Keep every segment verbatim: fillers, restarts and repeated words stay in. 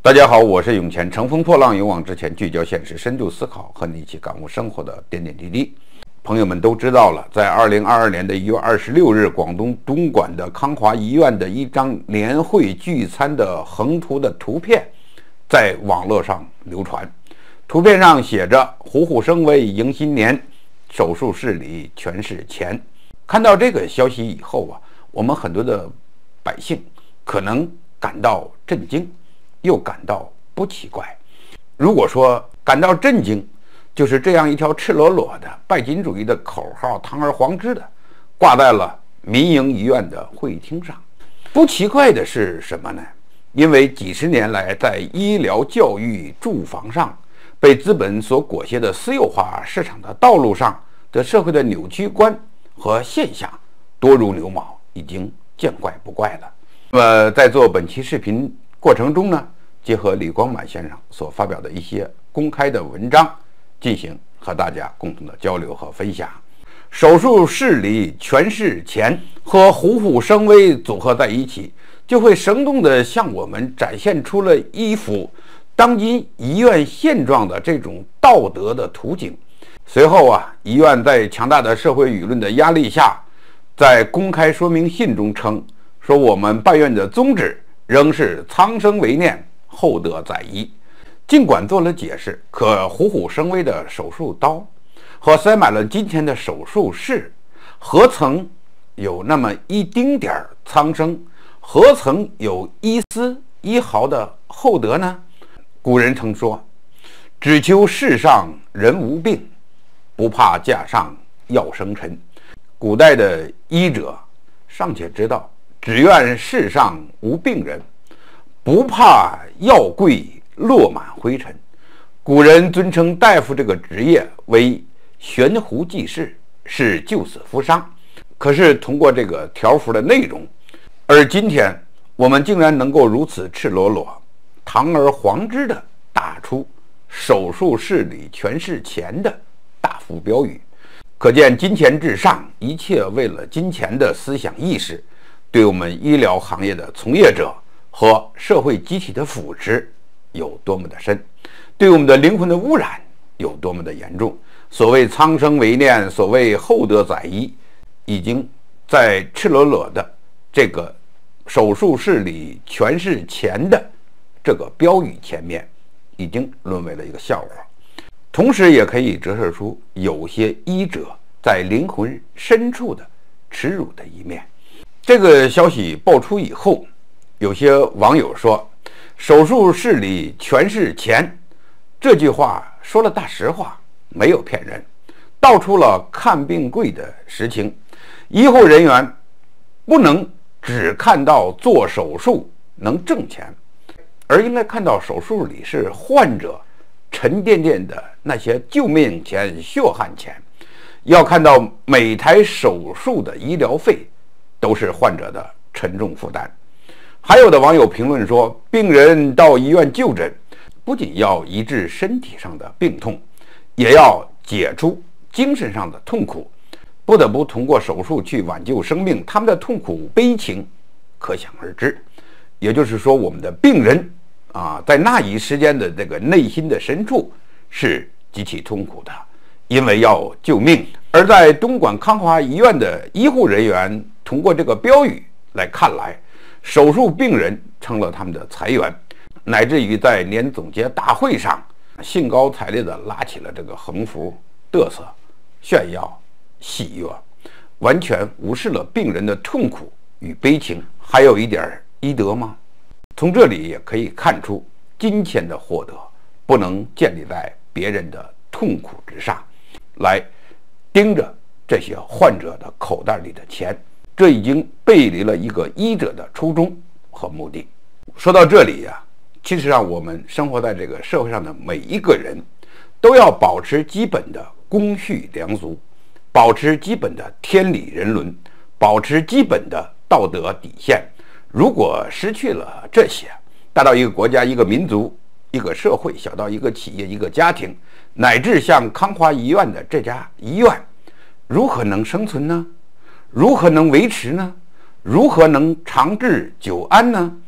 大家好，我是永乾，乘风破浪，勇往直前，聚焦现实，深度思考，和你一起感悟生活的点点滴滴。朋友们都知道了，在二零二二年的一月二十六日，广东东莞的康华医院的一张年会聚餐的横图的图片在网络上流传。图片上写着“虎虎生威，迎新年，手术室里全是钱”。看到这个消息以后啊，我们很多的百姓可能感到震惊，又感到不奇怪。如果说感到震惊，就是这样一条赤裸裸的拜金主义的口号，堂而皇之的挂在了民营医院的会议厅上。不奇怪的是什么呢？因为几十年来，在医疗、教育、住房上被资本所裹挟的私有化市场的道路上的社会的扭曲观和现象多如牛毛，已经见怪不怪了。那么在做本期视频过程中呢，结合李光满先生所发表的一些公开的文章，进行和大家共同的交流和分享。手术室里全是钱和虎虎生威组合在一起，就会生动地向我们展现出了一幅当今医院现状的这种道德的图景。随后啊，医院在强大的社会舆论的压力下，在公开说明信中称说，我们办院的宗旨仍是苍生为念，厚德载医。尽管做了解释，可虎虎生威的手术刀和塞满了金钱的手术室，何曾有那么一丁点儿苍生？何曾有一丝一毫的厚德呢？古人曾说，只求世上人无病，不怕架上药生尘。古代的医者尚且知道，只愿世上无病人，不怕药柜落满灰尘。古人尊称大夫这个职业为悬壶济世，是救死扶伤。可是通过这个条幅的内容，而今天我们竟然能够如此赤裸裸、堂而皇之的打出手术室里全是钱的大幅标语，可见金钱至上，一切为了金钱的思想意识对我们医疗行业的从业者和社会集体的腐蚀有多么的深，对我们的灵魂的污染有多么的严重。所谓苍生为念，所谓厚德载医，已经在赤裸裸的这个手术室里全是钱的这个标语前面，已经沦为了一个笑话。同时也可以折射出有些医者在灵魂深处的耻辱的一面。这个消息爆出以后，有些网友说，手术室里全是钱，这句话说了大实话，没有骗人，道出了看病贵的实情。医护人员不能只看到做手术能挣钱，而应该看到手术里是患者沉甸甸的那些救命钱、血汗钱，要看到每台手术的医疗费都是患者的沉重负担。还有的网友评论说，病人到医院就诊，不仅要医治身体上的病痛，也要解除精神上的痛苦，不得不通过手术去挽救生命，他们的痛苦悲情可想而知。也就是说，我们的病人啊，在那一时间的这个内心的深处是极其痛苦的，因为要救命。而在东莞康华医院的医护人员，通过这个标语来看来，手术病人成了他们的财源，乃至于在年总结大会上兴高采烈地拉起了这个横幅，嘚瑟、炫耀、喜悦，完全无视了病人的痛苦与悲情。还有一点医德吗？从这里也可以看出，金钱的获得不能建立在别人的痛苦之上，来盯着这些患者的口袋里的钱，这已经背离了一个医者的初衷和目的。说到这里呀、啊，其实上我们生活在这个社会上的每一个人，都要保持基本的公序良俗，保持基本的天理人伦，保持基本的道德底线。如果失去了这些，大到一个国家、一个民族、一个社会，小到一个企业、一个家庭，乃至像康华医院的这家医院，如何能生存呢？如何能维持呢？如何能长治久安呢？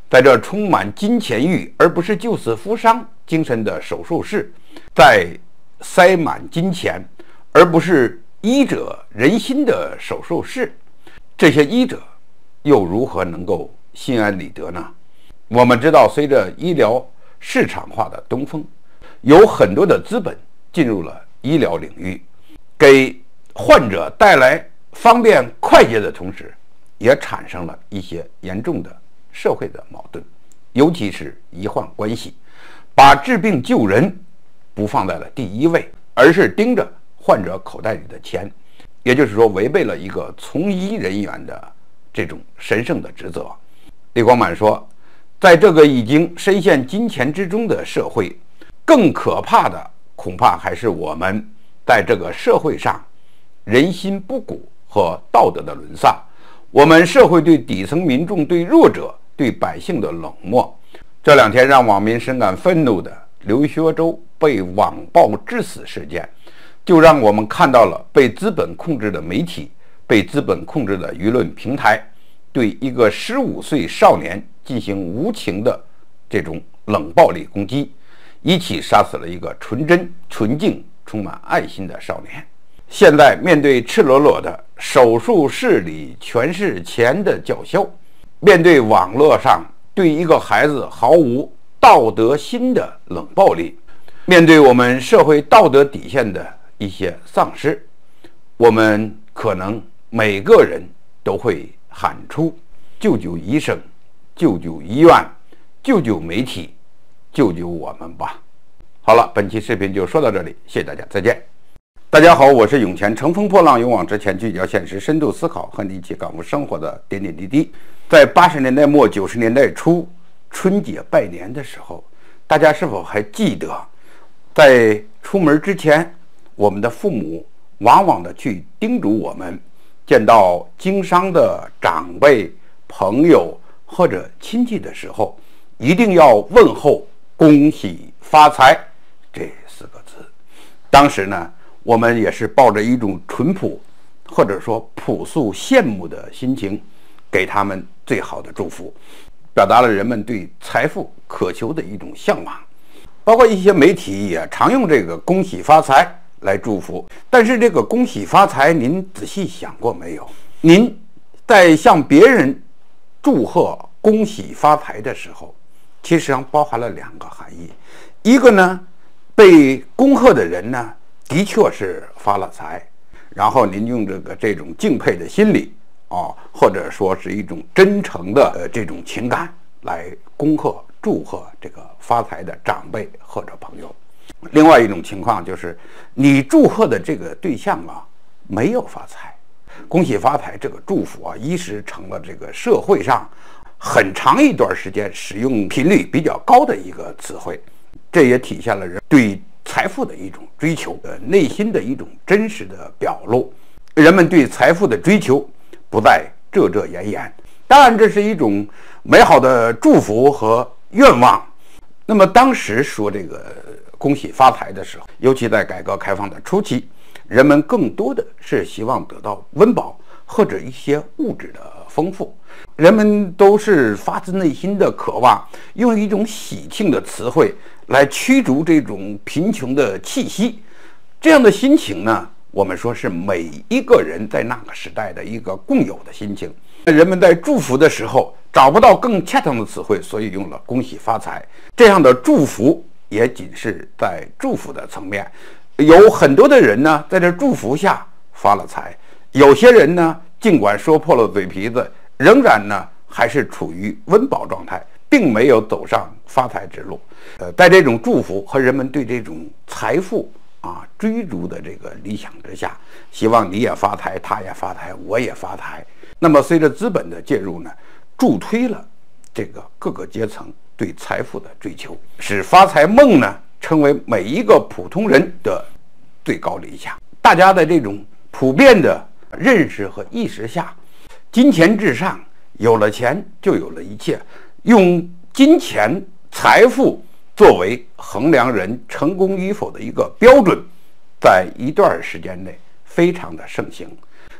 在这充满金钱欲而不是救死扶伤精神的手术室，在塞满金钱而不是医者仁心的手术室，这些医者又如何能够心安理得呢？我们知道，随着医疗市场化的东风，有很多的资本进入了医疗领域，给患者带来方便快捷的同时，也产生了一些严重的社会的矛盾，尤其是医患关系，把治病救人不放在了第一位，而是盯着患者口袋里的钱，也就是说，违背了一个从医人员的这种神圣的职责。李光满说，在这个已经深陷金钱之中的社会，更可怕的恐怕还是我们在这个社会上人心不古和道德的沦丧。我们社会对底层民众、对弱者、对百姓的冷漠，这两天让网民深感愤怒的刘学周被网暴致死事件，就让我们看到了被资本控制的媒体、被资本控制的舆论平台对一个十五岁少年进行无情的这种冷暴力攻击，一起杀死了一个纯真、纯净、充满爱心的少年。现在面对赤裸裸的手术室里全是钱的叫嚣，面对网络上对一个孩子毫无道德心的冷暴力，面对我们社会道德底线的一些丧失，我们可能每个人都会喊出救救医生，救救医院，救救媒体，救救我们吧。好了，本期视频就说到这里，谢谢大家，再见。大家好，我是永乾，乘风破浪，勇往直前，聚焦现实，深度思考，和你一起感悟生活的点点滴滴。在八十年代末九十年代初春节拜年的时候，大家是否还记得，在出门之前，我们的父母往往的去叮嘱我们，见到经商的长辈、朋友或者亲戚的时候，一定要问候恭喜发财这四个字。当时呢，我们也是抱着一种淳朴或者说朴素羡慕的心情，给他们最好的祝福，表达了人们对财富渴求的一种向往。包括一些媒体也常用这个恭喜发财来祝福，但是这个恭喜发财，您仔细想过没有？您在向别人祝贺恭喜发财的时候，其实上包含了两个含义。一个呢，被恭贺的人呢的确是发了财，然后您用这个这种敬佩的心理啊，或者说是一种真诚的呃这种情感来恭贺祝贺这个发财的长辈或者朋友。另外一种情况就是你祝贺的这个对象啊没有发财，恭喜发财这个祝福啊，一时成了这个社会上很长一段时间使用频率比较高的一个词汇，这也体现了人对财富的一种追求，呃，内心的一种真实的表露。人们对财富的追求不再遮遮掩掩，当然这是一种美好的祝福和愿望。那么当时说这个恭喜发财的时候，尤其在改革开放的初期，人们更多的是希望得到温饱或者一些物质的丰富，人们都是发自内心的渴望用一种喜庆的词汇来驱逐这种贫穷的气息。这样的心情呢，我们说是每一个人在那个时代的一个共有的心情。人们在祝福的时候找不到更恰当的词汇，所以用了恭喜发财。这样的祝福也仅是在祝福的层面，有很多的人呢在这祝福下发了财，有些人呢尽管说破了嘴皮子，仍然呢还是处于温饱状态，并没有走上发财之路。呃，在这种祝福和人们对这种财富啊追逐的这个理想之下，希望你也发财，他也发财，我也发财。那么随着资本的介入呢，助推了这个各个阶层对财富的追求，使发财梦呢成为每一个普通人的最高理想。大家在这种普遍的认识和意识下，金钱至上，有了钱就有了一切，用金钱财富作为衡量人成功与否的一个标准，在一段时间内非常的盛行。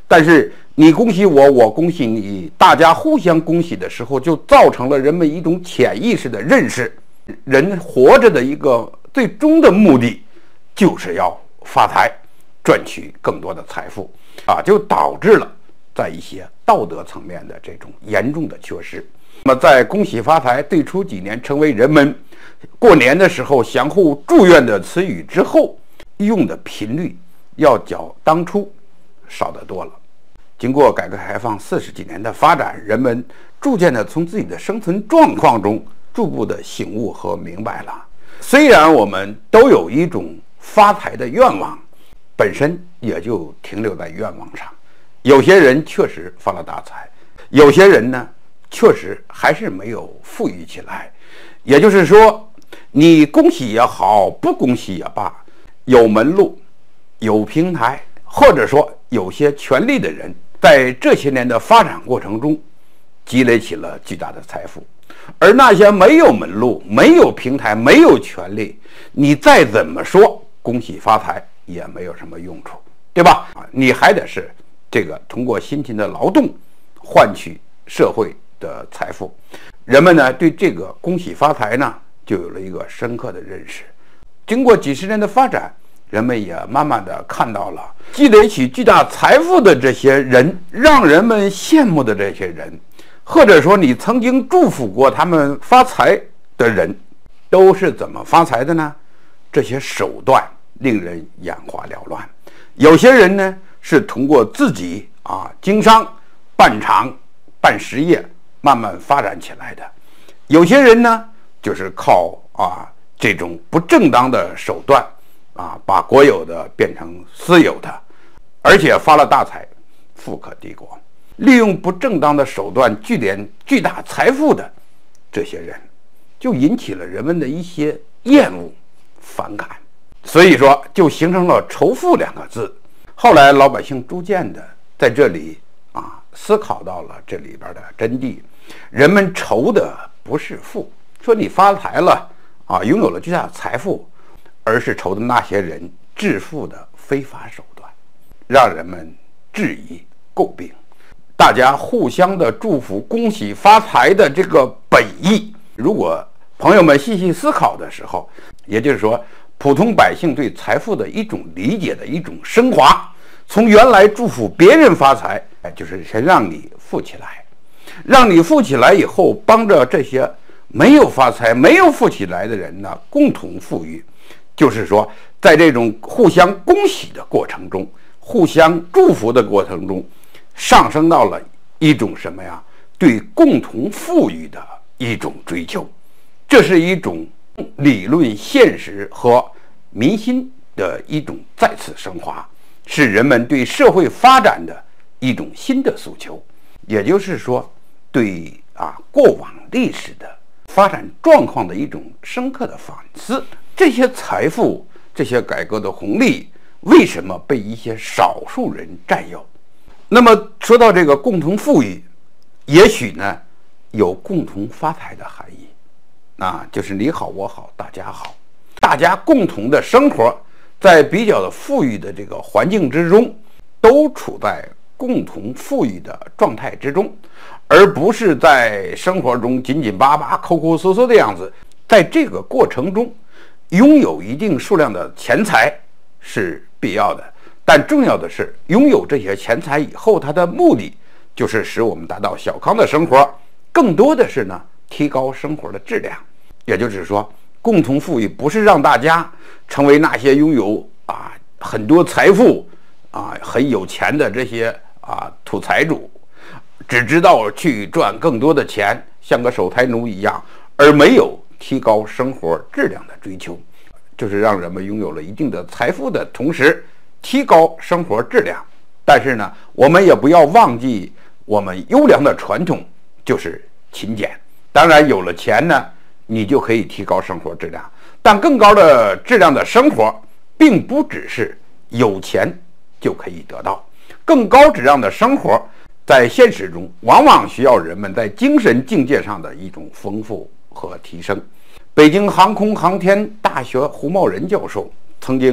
但是你恭喜我，我恭喜你，大家互相恭喜的时候，就造成了人们一种潜意识的认识：人活着的一个最终的目的就是要发财，赚取更多的财富啊，就导致了在一些道德层面的这种严重的缺失。那么在恭喜发财最初几年成为人们过年的时候相互祝愿的词语之后，用的频率要较当初少得多了。经过改革开放四十几年的发展，人们逐渐的从自己的生存状况中逐步的醒悟和明白了，虽然我们都有一种发财的愿望，本身也就停留在愿望上。有些人确实发了大财，有些人呢确实还是没有富裕起来。也就是说，你恭喜也好，不恭喜也罢，有门路，有平台，或者说有些权利的人，在这些年的发展过程中积累起了巨大的财富。而那些没有门路、没有平台、没有权利，你再怎么说恭喜发财也没有什么用处，对吧？你还得是这个通过辛勤的劳动换取社会的财富。人们呢对这个恭喜发财呢就有了一个深刻的认识。经过几十年的发展，人们也慢慢的看到了积累起巨大财富的这些人，让人们羡慕的这些人，或者说你曾经祝福过他们发财的人，都是怎么发财的呢？这些手段令人眼花缭乱。有些人呢是通过自己啊经商、办厂、办实业慢慢发展起来的，有些人呢就是靠啊这种不正当的手段啊把国有的变成私有的，而且发了大财，富可敌国。利用不正当的手段聚敛巨大财富的这些人，就引起了人们的一些厌恶、反感，所以说就形成了仇富两个字。后来老百姓逐渐的在这里啊思考到了这里边的真谛，人们仇的不是富，说你发财了啊，拥有了巨大的财富，而是仇的那些人致富的非法手段，让人们质疑诟病。大家互相的祝福、恭喜发财的这个本意，如果朋友们细细思考的时候，也就是说普通百姓对财富的一种理解的一种升华，从原来祝福别人发财，哎，就是先让你富起来，让你富起来以后，帮着这些没有发财、没有富起来的人呢，共同富裕。就是说，在这种互相恭喜的过程中，互相祝福的过程中，上升到了一种什么呀？对共同富裕的一种追求。这是一种理论现实和民心的一种再次升华，是人们对社会发展的一种新的诉求。也就是说，对啊过往历史的发展状况的一种深刻的反思。这些财富、这些改革的红利，为什么被一些少数人占有？那么说到这个共同富裕，也许呢有共同发财的含义，啊，就是你好我好大家好，大家共同的生活在比较的富裕的这个环境之中，都处在共同富裕的状态之中，而不是在生活中紧紧巴巴、抠抠搜搜的样子。在这个过程中，拥有一定数量的钱财是必要的，但重要的是，拥有这些钱财以后，它的目的就是使我们达到小康的生活，更多的是呢提高生活的质量。也就是说，共同富裕不是让大家成为那些拥有啊很多财富啊很有钱的这些啊土财主，只知道去赚更多的钱，像个守财奴一样，而没有提高生活质量的追求。就是让人们拥有了一定的财富的同时，提高生活质量。但是呢，我们也不要忘记我们优良的传统，就是勤俭。当然有了钱呢，你就可以提高生活质量，但更高的质量的生活并不只是有钱就可以得到。更高质量的生活在现实中往往需要人们在精神境界上的一种丰富和提升。北京航空航天大学胡茂仁教授曾经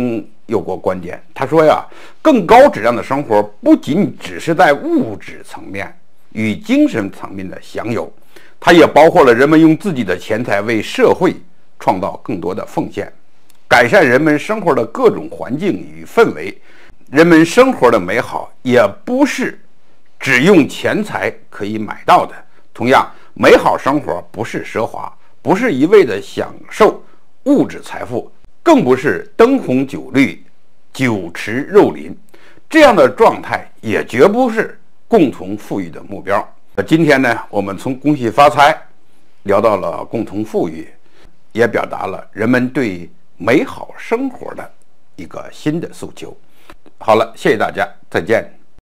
有过观点，他说呀，更高质量的生活不仅只是在物质层面与精神层面的享有，它也包括了人们用自己的钱财为社会创造更多的奉献，改善人们生活的各种环境与氛围。人们生活的美好也不是只用钱财可以买到的。同样，美好生活不是奢华，不是一味的享受物质财富，更不是灯红酒绿、酒池肉林，这样的状态也绝不是共同富裕的目标。今天呢，我们从恭喜发财聊到了共同富裕，也表达了人们对美好生活的一个新的诉求。好了，谢谢大家，再见。